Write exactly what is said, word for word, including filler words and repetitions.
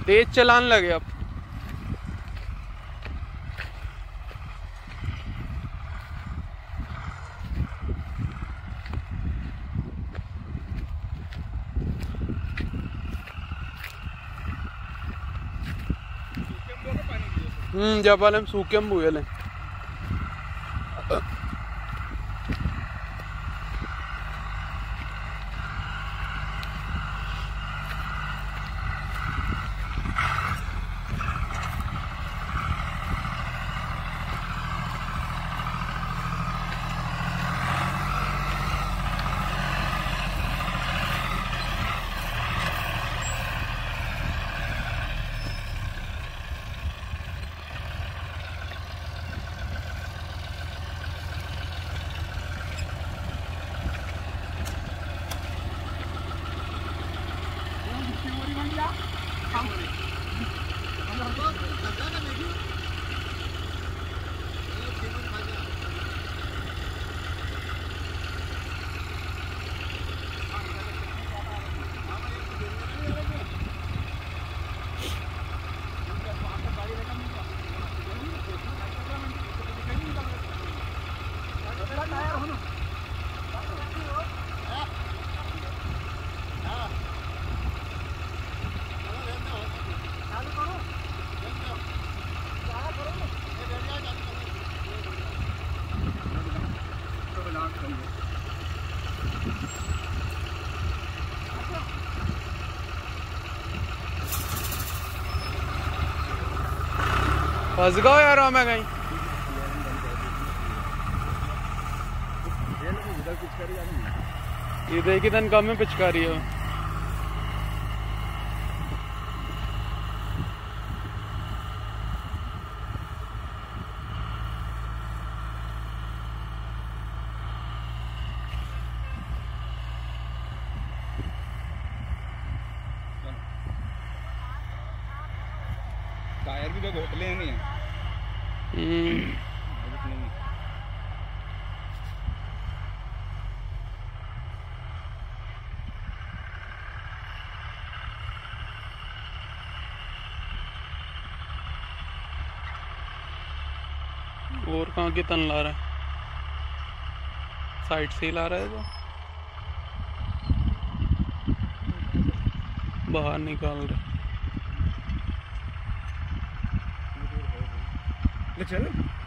तेज चलाने लगे अब। हम्म जब वाले हम सूखे हम बुए ले फंस गओ यार मैं कहीं। ये देखी तन कम में पिचकारी हो। टायर भी तो घोटले नहीं है। और कहाँ की तन ला रहा है, साइड से ही ला रहा है तो बाहर निकाल रहे। चल